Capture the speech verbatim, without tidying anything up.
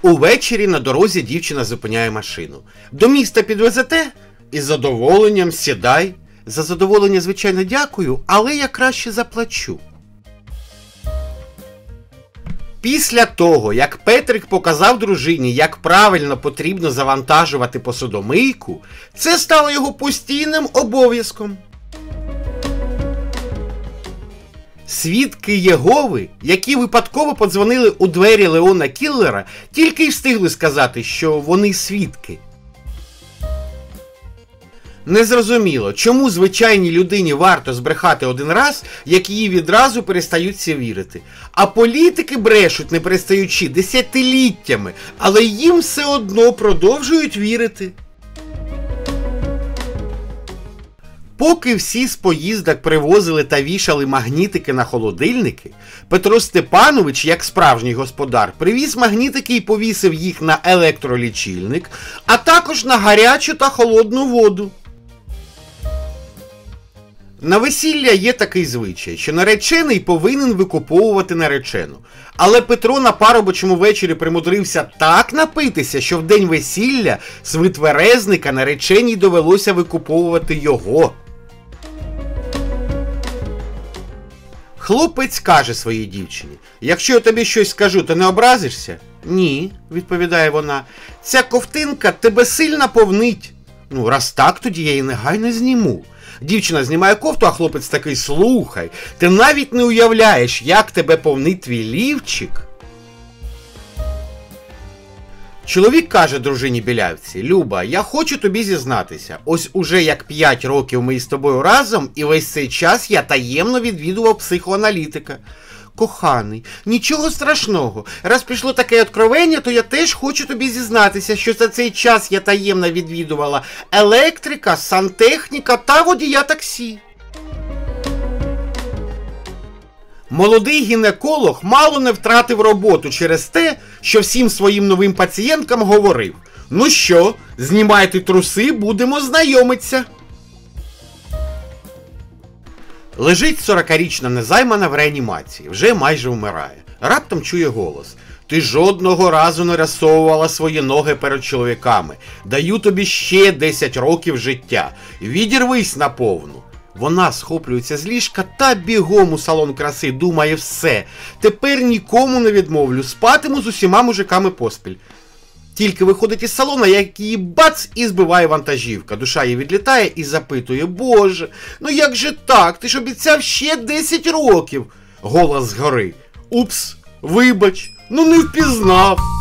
Увечері на дорозі дівчина зупиняє машину. До міста підвезете? Із задоволенням сідай. За задоволення, звичайно, дякую, але я краще заплачу. Після того, як Петрик показав дружині, як правильно потрібно завантажувати посудомийку, це стало його постійним обов'язком. Свідки Єгови, які випадково подзвонили у двері Леона Кіллера, тільки й встигли сказати, що вони свідки. Незрозуміло, чому звичайній людині варто збрехати один раз, як її відразу перестаються вірити. А політики брешуть, не перестаючи, десятиліттями, але їм все одно продовжують вірити. Поки всі з поїздок привозили та вішали магнітики на холодильники, Петро Степанович, як справжній господар, привіз магнітики і повісив їх на електролічильник, а також на гарячу та холодну воду. На весілля є такий звичай, що наречений повинен викуповувати наречену. Але Петро на парубочому вечорі примудрився так напитися, що в день весілля з витверезника нареченій довелося викуповувати його. Хлопець каже своїй дівчині: «Якщо я тобі щось скажу, то не образишся?» «Ні», – відповідає вона, – «ця ковтинка тебе сильно повнить». «Ну, раз так, тоді я її негайно зніму». Дівчина знімає кофту, а хлопець такий: «Слухай, ти навіть не уявляєш, як тебе повнить твій лівчик». Чоловік каже дружині білявці: «Люба, я хочу тобі зізнатися. Ось уже як п'ять років ми з тобою разом, і весь цей час я таємно відвідував психоаналітика». «Коханий, нічого страшного. Раз пішло таке откровення, то я теж хочу тобі зізнатися, що за цей час я таємно відвідувала електрика, сантехніка та водія таксі». Молодий гінеколог мало не втратив роботу через те, що всім своїм новим пацієнткам говорив: «Ну що, знімайте труси, будемо знайомитися». Лежить сорокарічна незаймана в реанімації, вже майже вмирає. Раптом чує голос: «Ти жодного разу не розсовувала свої ноги перед чоловіками. Даю тобі ще десять років життя. Відірвись наповну». Вона схоплюється з ліжка та бігом у салон краси, думає: все, тепер нікому не відмовлю, спатиму з усіма мужиками поспіль. Тільки виходить із салона, як її бац, і збиває вантажівка. Душа її відлітає і запитує: «Боже, ну як же так? Ти ж обіцяв ще десять років!» Голос згори: «Упс, вибач, ну не впізнав».